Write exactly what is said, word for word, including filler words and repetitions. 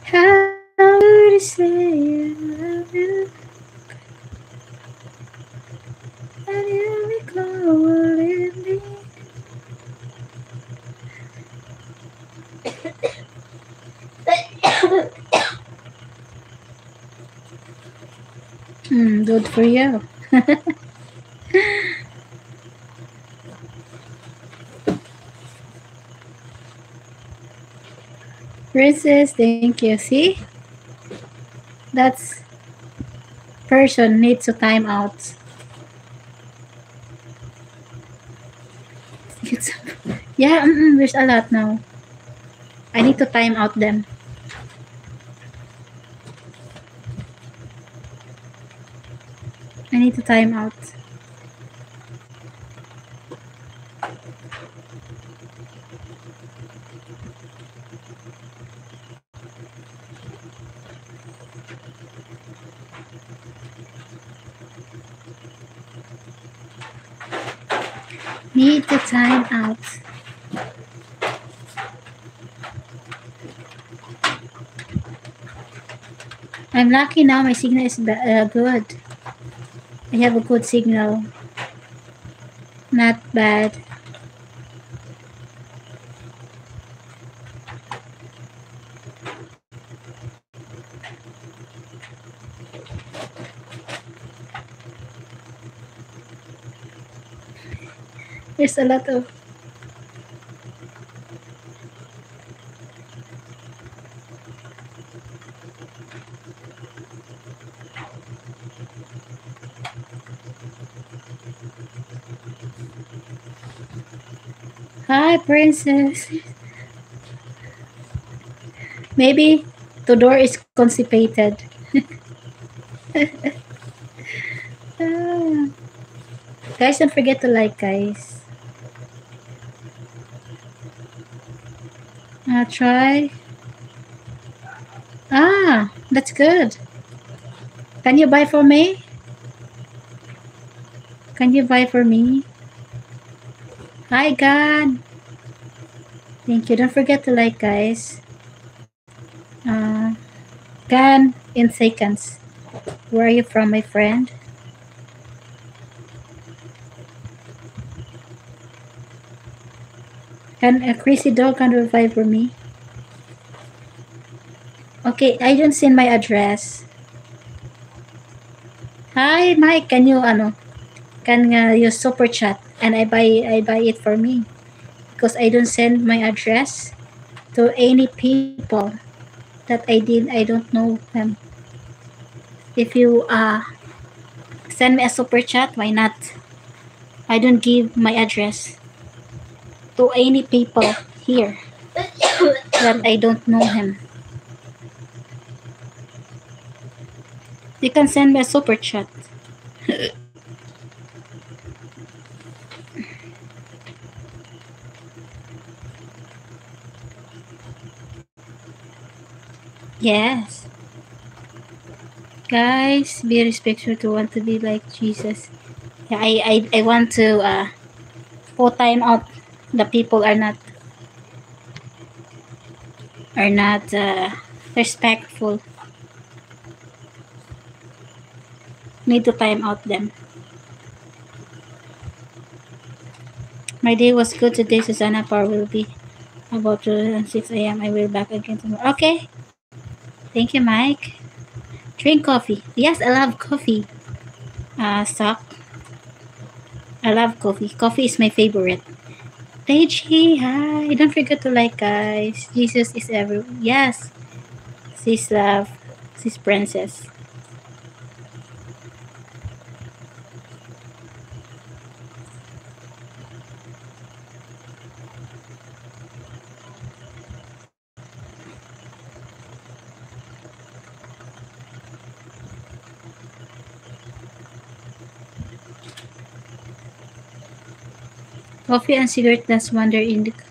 How to say I love you? And you recall what it means. Hmm, good for you. Princess, thank you. See? That's person needs to time out. Yeah, mm-mm, there's a lot now. I need to time out them. I need to time out. Need to time out. I'm lucky now. My signal is uh, good. I have a good signal. Not bad. There's a lot of Hi, princess. Maybe Tudor is constipated. Ah. Guys, don't forget to like, guys. Uh, try. Ah, that's good. Can you buy for me? Can you buy for me? Hi, God. Thank you. Don't forget to like, guys. Uh, Gan in seconds. Where are you from, my friend? Can a crazy dog can revive for me? Okay, I don't send my address. Hi, Mike. Can you ano? Can uh, you super chat and I buy I buy it for me because I don't send my address to any people that I did I don't know them. If you uh send me a super chat, why not? I don't give my address to any people here that I don't know him. You can send me a super chat. Yes. Guys, be respectful to want to be like Jesus. Yeah, I, I, I want to uh, put time out. The people are not are not uh, respectful. Need to time out them. My day was good today. Susanna Power will be about six a m I will back again tomorrow. Okay. Thank you, Mike. Drink coffee. Yes, I love coffee. Uh, stock. I love coffee. Coffee is my favorite. Deji, hi. Don't forget to like, guys. Jesus is everywhere. Yes. She's love. She's princess. Coffee and cigarette does wonder in the